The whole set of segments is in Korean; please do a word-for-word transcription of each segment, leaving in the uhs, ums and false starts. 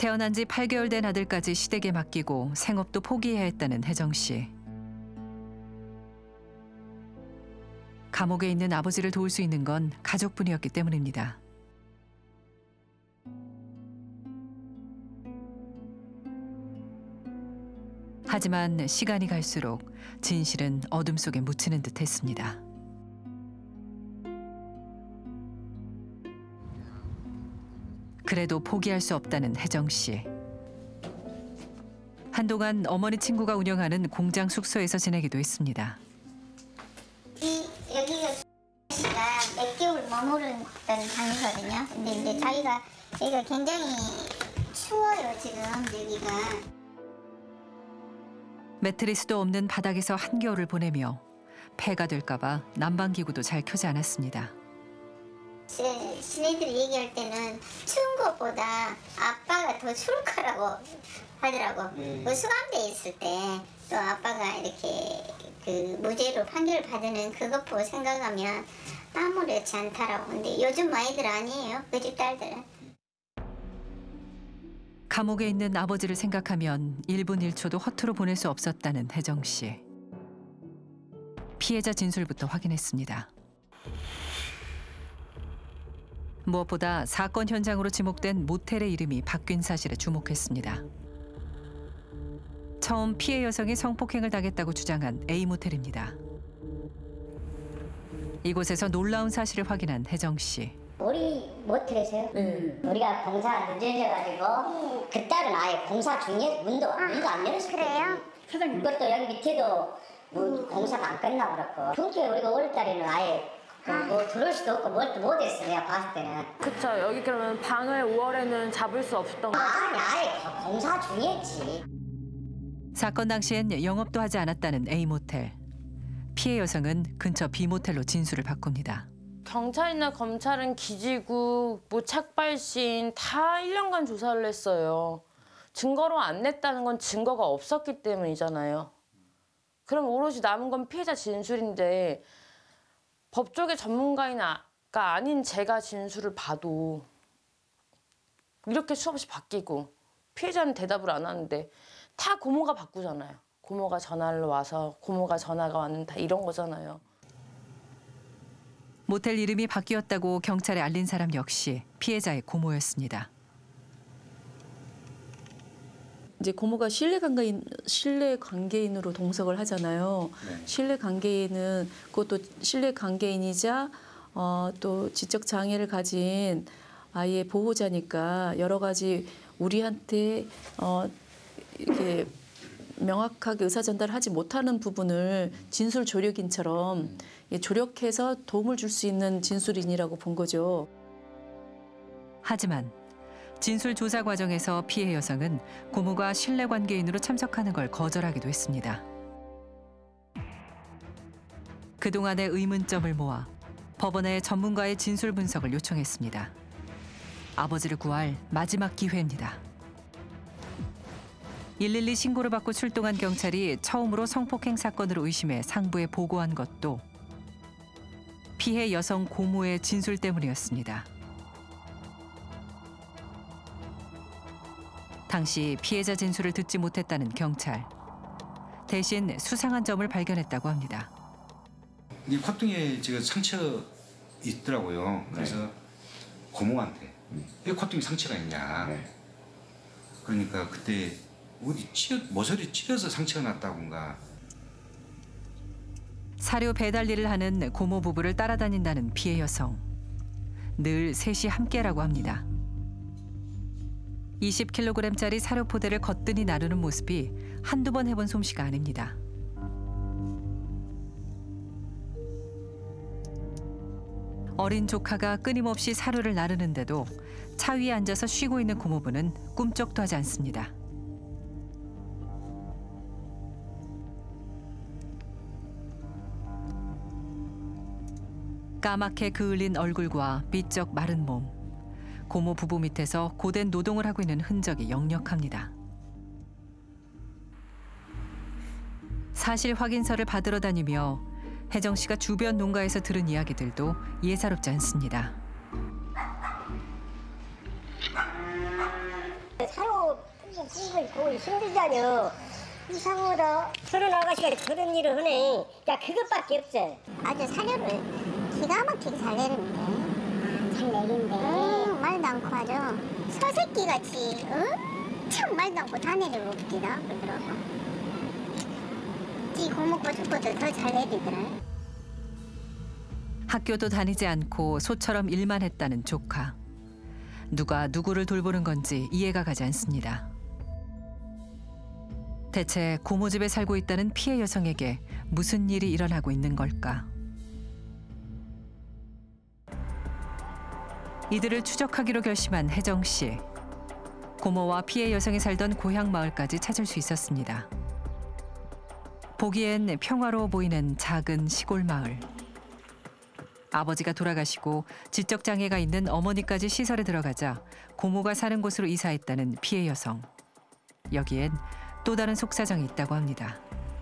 태어난 지 팔 개월 된 아들까지 시댁에 맡기고 생업도 포기해야 했다는 혜정 씨. 감옥에 있는 아버지를 도울 수 있는 건 가족뿐이었기 때문입니다. 하지만 시간이 갈수록 진실은 어둠 속에 묻히는 듯 했습니다. 그래도 포기할 수 없다는 혜정 씨. 한동안 어머니 친구가 운영하는 공장 숙소에서 지내기도 했습니다. 이 여기가 씨가 몇 개월 머무르던 방이거든요. 근데 이제 자기가 여기가 굉장히 추워요 지금 여기가. 매트리스도 없는 바닥에서 한겨울을 보내며 폐가 될까봐 난방기구도 잘 켜지 않았습니다. 신애들이 얘기할 때는 추운 것보다 아빠가 더 추울 거라고 하더라고. 음. 뭐 수감돼 있을 때 또 아빠가 이렇게 그 무죄로 판결을 받는 그것 보고 생각하면 아무렇지 않다라고. 근데 요즘 아이들 아니에요. 그 집 딸들은. 감옥에 있는 아버지를 생각하면 일 분 일 초도 허투루 보낼 수 없었다는 혜정 씨. 피해자 진술부터 확인했습니다. 무엇보다 사건 현장으로 지목된 모텔의 이름이 바뀐 사실에 주목했습니다. 처음 피해 여성이 성폭행을 당했다고 주장한 A 모텔입니다. 이곳에서 놀라운 사실을 확인한 혜정 씨. 우리 모텔에서요? 네. 우리가 공사 늦어져가지고 그딸은 아예 공사 중에 문도 문도 안 열었어요. 그래요? 사장님. 그것도 여기 밑에도 뭐 공사가 안 끝나고 그렇고. 그렇게 우리가 오월 달에는 아예 뭐 들어올 수도 없고 뭘 못했어 내가 봤을 때는. 그쵸. 여기 그러면 방을 오월에는 잡을 수 없었던 거죠? 아니 아예 공사 중이었지. 사건 당시엔 영업도 하지 않았다는 A 모텔. 피해 여성은 근처 B 모텔로 진술을 바꿉니다. 경찰이나 검찰은 기지국, 뭐 착발신 다 일 년간 조사를 했어요. 증거로 안 냈다는 건 증거가 없었기 때문이잖아요. 그럼 오롯이 남은 건 피해자 진술인데 법조계 전문가가 아닌 제가 진술을 봐도 이렇게 수없이 바뀌고 피해자는 대답을 안 하는데 다 고모가 바꾸잖아요. 고모가 전화를 와서 고모가 전화가 왔는데 이런 거잖아요. 모텔 이름이 바뀌었다고 경찰에 알린 사람 역시 피해자의 고모였습니다. 이제 고모가 신뢰 관계인 신뢰 관계인으로 동석을 하잖아요. 네. 신뢰 관계인은 그것도 신뢰 관계인이자 어, 또 지적 장애를 가진 아이의 보호자니까 여러 가지 우리한테 어, 이렇게 명확하게 의사 전달하지 못하는 부분을 진술 조력인처럼 조력해서 도움을 줄 수 있는 진술인이라고 본 거죠. 하지만 진술 조사 과정에서 피해 여성은 고모가 신뢰 관계인으로 참석하는 걸 거절하기도 했습니다. 그동안의 의문점을 모아 법원에 전문가의 진술 분석을 요청했습니다. 아버지를 구할 마지막 기회입니다. 일일이 신고를 받고 출동한 경찰이 처음으로 성폭행 사건으로 의심해 상부에 보고한 것도 피해 여성 고모의 진술 때문이었습니다. 당시 피해자 진술을 듣지 못했다는 경찰. 대신 수상한 점을 발견했다고 합니다. 이 콧등에 지금 상처 있더라고요. 그래서 네. 고모한테 왜 콧등에 상처가 있냐. 네. 그러니까 그때 어디 찌어, 모서리 찌려서 상처가 났다던가. 사료 배달 일을 하는 고모 부부를 따라다닌다는 피해 여성. 늘 셋이 함께라고 합니다. 이십 킬로그램짜리 사료 포대를 거뜬히 나르는 모습이 한두 번 해본 솜씨가 아닙니다. 어린 조카가 끊임없이 사료를 나르는데도 차 위에 앉아서 쉬고 있는 고모부는 꿈쩍도 하지 않습니다. 까맣게 그을린 얼굴과 삐쩍 마른 몸. 고모 부부 밑에서 고된 노동을 하고 있는 흔적이 역력합니다. 사실 확인서를 받으러 다니며 혜정 씨가 주변 농가에서 들은 이야기들도 예사롭지 않습니다. 사료 이거 거의 힘들잖여. 이상하다. 저런 아가씨가 그런 일을 하네. 야, 그것밖에 없어. 아주 사료를 기가 막히게 잘 내리는데. 잘 내린대. 응, 말도 않고 아주 서새끼같이 엄청 말도 않고 다 내려놓기다 그러더라고. 이 고목고 죽고도 더 잘 내리더라. 학교도 다니지 않고 소처럼 일만 했다는 조카. 누가 누구를 돌보는 건지 이해가 가지 않습니다. 대체 고모집에 살고 있다는 피해 여성에게 무슨 일이 일어나고 있는 걸까? 이들을 추적하기로 결심한 혜정 씨. 고모와 피해 여성이 살던 고향 마을까지 찾을 수 있었습니다. 보기엔 평화로워 보이는 작은 시골 마을. 아버지가 돌아가시고 지적 장애가 있는 어머니까지 시설에 들어가자 고모가 사는 곳으로 이사했다는 피해 여성. 여기엔 또 다른 속사정이 있다고 합니다.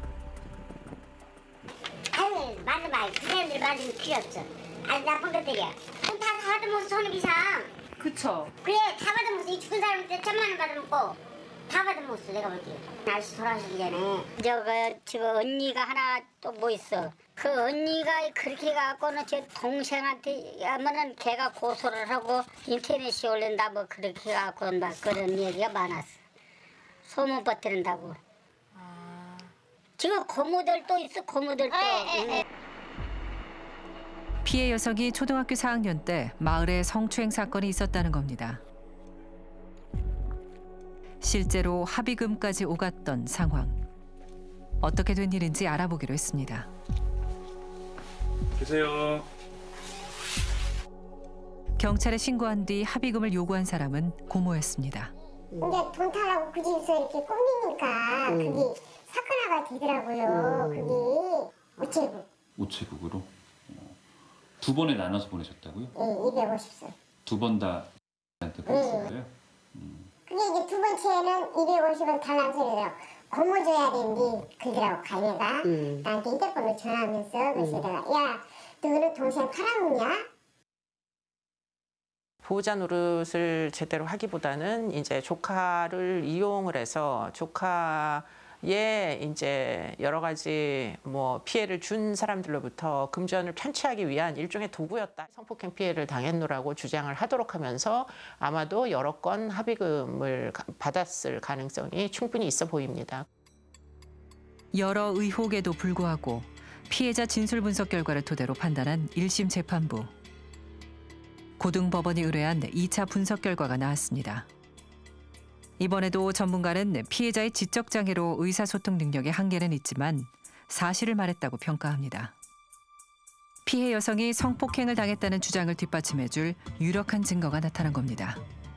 아유, 맞아, 맞아. 그 사람들 맞으면 필요 없어. 아주 나쁜 것들이야. 다 받아먹어서 손해 이상. 그쵸. 그래, 다 받아먹어서 이 죽은 사람한테 천만 원 받아먹고 다 받아먹었어, 내가 볼게. 날씨 돌아가시기 전에. 저거, 지금 언니가 하나 또 뭐 있어. 그 언니가 그렇게 갖고는 제 동생한테 하면은 걔가 고소를 하고 인터넷에 올린다 뭐 그렇게 갖고 막 그런 얘기가 많았어. 소문 퍼뜨린다고. 아... 지금 고모들 또 있어, 고모들 또. 응. 피해 여성이 초등학교 사 학년 때 마을에 성추행 사건이 있었다는 겁니다. 실제로 합의금까지 오갔던 상황. 어떻게 된 일인지 알아보기로 했습니다. 계세요. 경찰에 신고한 뒤 합의금을 요구한 사람은 고모였습니다. 근데 돈 달라고 그 집에서 이렇게 꼽니니까 음. 그게 사건화가 되더라고요. 그게 우체국. 우체국으로 두 번에 나눠서 보내셨다고요? 예, 이백오십 선. 두 번 다 한테 보냈어요? 근데 이제 두 번째는 이백오십 원 달라는 소리래요. 고모 줘야 되는데 그러더라고 가게가. 음. 나한테 휴대폰을 전화하면서 그러다가 야 너는 동생 팔아먹냐? 보호자 노릇을 제대로 하기보다는 이제 조카를 이용을 해서 조카의 이제 여러 가지 뭐 피해를 준 사람들로부터 금전을 편취하기 위한 일종의 도구였다. 성폭행 피해를 당했노라고 주장을 하도록 하면서 아마도 여러 건 합의금을 받았을 가능성이 충분히 있어 보입니다. 여러 의혹에도 불구하고 피해자 진술 분석 결과를 토대로 판단한 일 심 재판부. 고등법원이 의뢰한 이 차 분석 결과가 나왔습니다. 이번에도 전문가는 피해자의 지적 장애로 의사소통 능력의 한계는 있지만 사실을 말했다고 평가합니다. 피해 여성이 성폭행을 당했다는 주장을 뒷받침해줄 유력한 증거가 나타난 겁니다.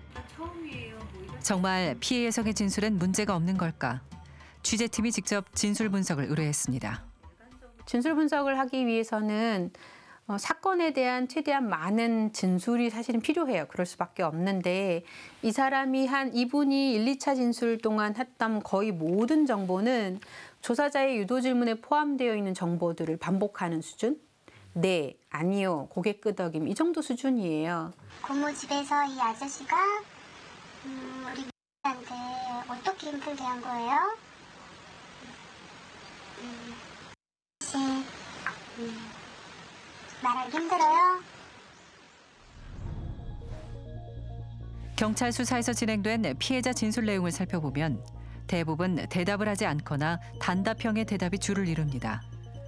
정말 피해 여성의 진술엔 문제가 없는 걸까? 취재팀이 직접 진술 분석을 의뢰했습니다. 진술 분석을 하기 위해서는 어, 사건에 대한 최대한 많은 진술이 사실은 필요해요. 그럴 수밖에 없는데 이 사람이 한 이분이 일, 이 차 진술 동안 했던 거의 모든 정보는 조사자의 유도 질문에 포함되어 있는 정보들을 반복하는 수준? 네, 아니요, 고개 끄덕임 이 정도 수준이에요. 고모 집에서 이 아저씨가 음, 우리 한테 어떻게 힘들게 한 거예요? 음, 혹시 음, 말하기 힘들어요? 경찰 수사에서 진행된 피해자 진술 내용을 살펴보면 대부분 대답을 하지 않거나 단답형의 대답이 주를 이룹니다.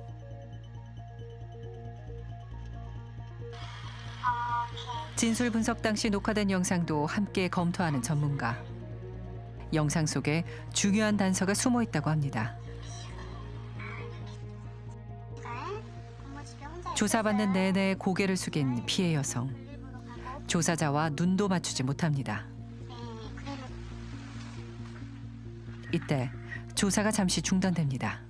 진술 분석 당시 녹화된 영상도 함께 검토하는 전문가. 영상 속에 중요한 단서가 숨어 있다고 합니다. 조사받는 내내 고개를 숙인 피해 여성. 조사자와 눈도 맞추지 못합니다. 이때 조사가 잠시 중단됩니다.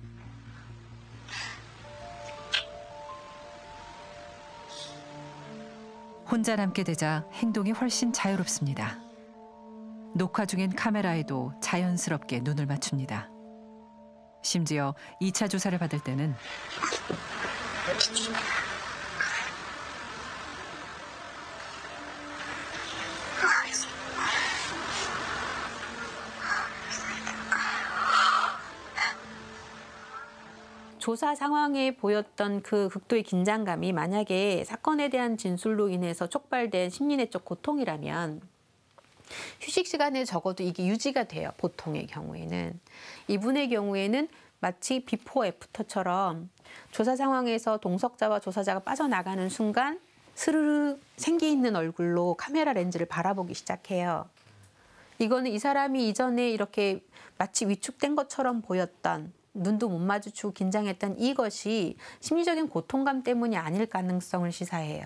혼자 남게 되자 행동이 훨씬 자유롭습니다. 녹화 중인 카메라에도 자연스럽게 눈을 맞춥니다. 심지어 이 차 조사를 받을 때는 조사 상황에 보였던 그 극도의 긴장감이 만약에 사건에 대한 진술로 인해서 촉발된 심리내적 고통이라면 휴식 시간에 적어도 이게 유지가 돼요. 보통의 경우에는. 이분의 경우에는 마치 비포 애프터처럼 조사 상황에서 동석자와 조사자가 빠져나가는 순간 스르르 생기 있는 얼굴로 카메라 렌즈를 바라보기 시작해요. 이거는 이 사람이 이전에 이렇게 마치 위축된 것처럼 보였던, 눈도 못 마주치고 긴장했던 이것이 심리적인 고통감 때문이 아닐 가능성을 시사해요.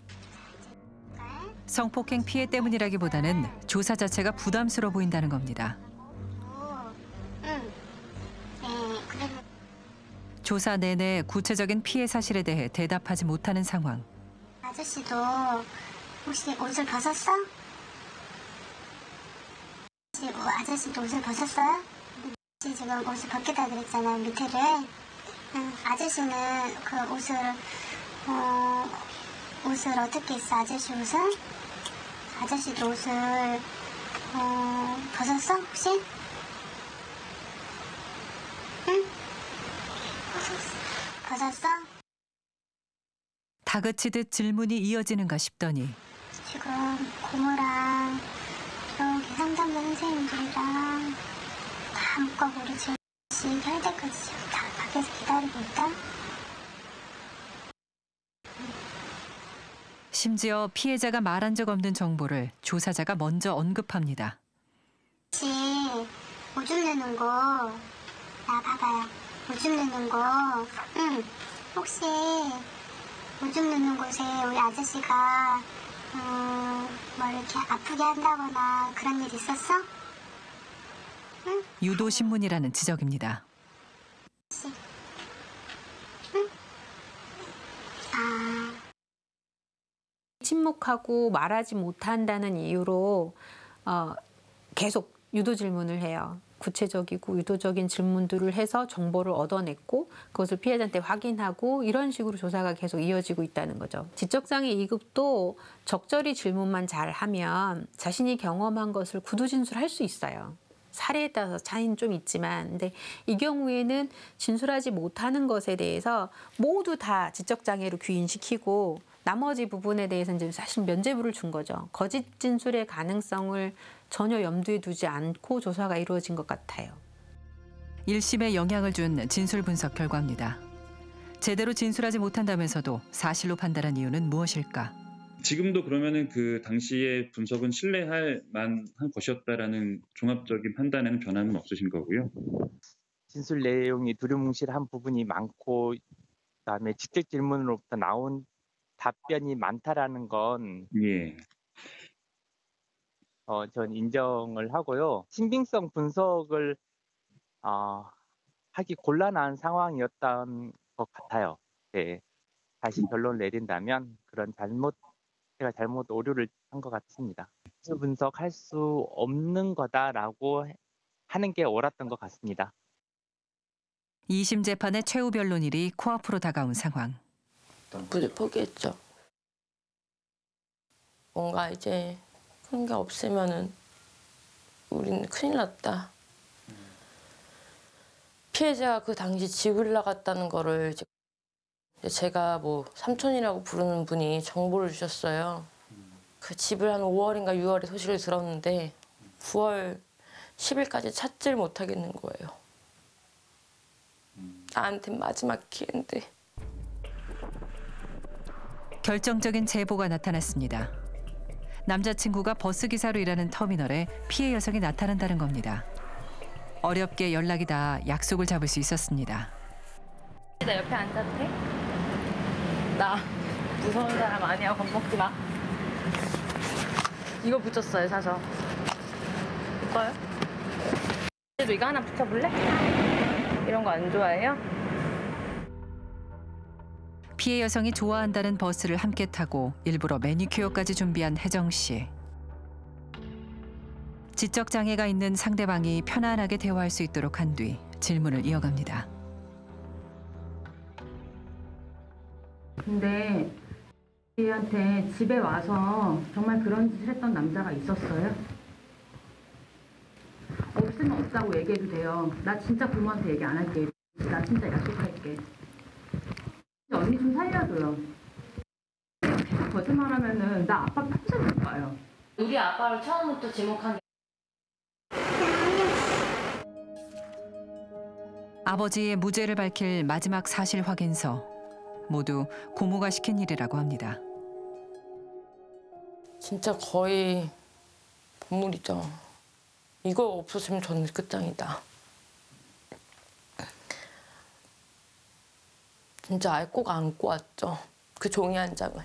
성폭행 피해 때문이라기보다는 조사 자체가 부담스러워 보인다는 겁니다. 조사 내내 구체적인 피해 사실에 대해 대답하지 못하는 상황. 아저씨도 혹시 옷을 벗었어? 혹시 뭐 아저씨도 옷을 벗었어요? 혹시 지금 옷을 벗겠다 그랬잖아요, 밑에를. 응, 아저씨는 그 옷을 어, 옷을 어떻게 했어? 아저씨 옷을? 아저씨도 옷을 어, 벗었어? 혹시? 응? 벗었어? 벗었어? 다그치듯 질문이 이어지는가 싶더니 지금 고모랑 여기 상담부 선생님들이랑 다 묶어버리 지금 할 때까지 지금 다 밖에서 기다리고 있다. 심지어 피해자가 말한 적 없는 정보를 조사자가 먼저 언급합니다. 혹시 오줌 내는 거, 나 봐봐요. 오줌 내는 거, 응. 혹시 오줌 누는 곳에 우리 아저씨가 음, 뭐 이렇게 아프게 한다거나 그런 일 있었어? 응? 유도 신문이라는 지적입니다. 응? 아, 침묵하고 말하지 못한다는 이유로 어, 계속 유도 질문을 해요. 구체적이고 유도적인 질문들을 해서 정보를 얻어냈고 그것을 피해자한테 확인하고 이런 식으로 조사가 계속 이어지고 있다는 거죠. 지적장애 이 급도 적절히 질문만 잘하면 자신이 경험한 것을 구두 진술할 수 있어요. 사례에 따라서 차이는 좀 있지만 근데 이 경우에는 진술하지 못하는 것에 대해서 모두 다 지적장애로 귀인시키고 나머지 부분에 대해서는 이제 사실 면죄부를 준 거죠. 거짓 진술의 가능성을 전혀 염두에 두지 않고 조사가 이루어진 것 같아요. 일 심에 영향을 준 진술 분석 결과입니다. 제대로 진술하지 못한다면서도 사실로 판단한 이유는 무엇일까? 지금도 그러면은 그 당시의 분석은 신뢰할 만한 것이었다라는 종합적인 판단에는 변함은 없으신 거고요. 진술 내용이 두루뭉실한 부분이 많고 그다음에 직접 질문으로부터 나온 답변이 많다라는 건 예. 어, 전 인정을 하고요. 신빙성 분석을 어, 하기 곤란한 상황이었던 것 같아요. 네. 다시 결론을 내린다면 그런 잘못, 제가 잘못 오류를 한 것 같습니다. 진술 분석할 수 없는 거다라고 하는 게 옳았던 것 같습니다. 이 심 재판의 최후 변론일이 코앞으로 다가온 상황. 무죄 포기했죠. 뭔가 이제 그런 게 없으면은 우리는 큰일 났다. 피해자가 그 당시 집을 나갔다는 거를 이제 제가 뭐 삼촌이라고 부르는 분이 정보를 주셨어요. 그 집을 한 오월인가 유월에 소식을 들었는데 구월 십일까지 찾질 못하겠는 거예요. 나한테 마지막 기회인데. 결정적인 제보가 나타났습니다. 남자친구가 버스기사로 일하는 터미널에 피해 여성이 나타난다는 겁니다. 어렵게 연락이 닿아 약속을 잡을 수 있었습니다. 나 옆에 앉아도 돼? 나 무서운 사람 아니야. 겁먹지 마. 이거 붙였어요, 사서. 이거요? 그래도 이거 하나 붙여볼래? 이런 거 안 좋아해요? 피해 여성이 좋아한다는 버스를 함께 타고 일부러 매니큐어까지 준비한 혜정 씨. 지적 장애가 있는 상대방이 편안하게 대화할 수 있도록 한 뒤 질문을 이어갑니다. 근데 얘한테 집에 와서 정말 그런 짓을 했던 남자가 있었어요? 없으면 없다고 얘기해도 돼요. 나 진짜 부모한테 얘기 안 할게. 나 진짜 약속할게. 살려줄게. 언니 좀 살려줘요. 계속 거짓말하면은 나 아빠 평생 못 봐요. 우리 아빠를 처음부터 지목한 게 아버지의 무죄를 밝힐 마지막 사실 확인서. 모두 고모가 시킨 일이라고 합니다. 진짜 거의 본물이죠. 이거 없었으면 저는 끝장이다. 진짜 알 꼭 안고 왔죠. 그 종이 한 장을.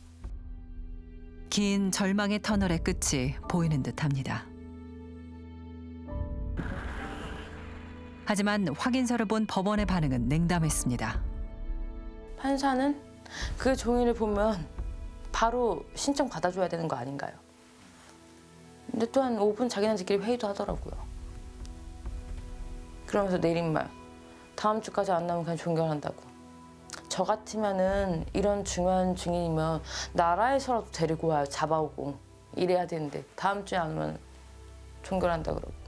긴 절망의 터널의 끝이 보이는 듯합니다. 하지만 확인서를 본 법원의 반응은 냉담했습니다. 판사는 그 종이를 보면 바로 신청 받아줘야 되는 거 아닌가요? 근데 또 한 오 분 자기네들끼리 회의도 하더라고요. 그러면서 내린 말, 다음 주까지 안 나오면 그냥 종결한다고. 저 같으면은 이런 중요한 증인이면 나라에서라도 데리고 와요. 잡아오고 이래야 되는데 다음 주에 안 오면 종결한다 그러고.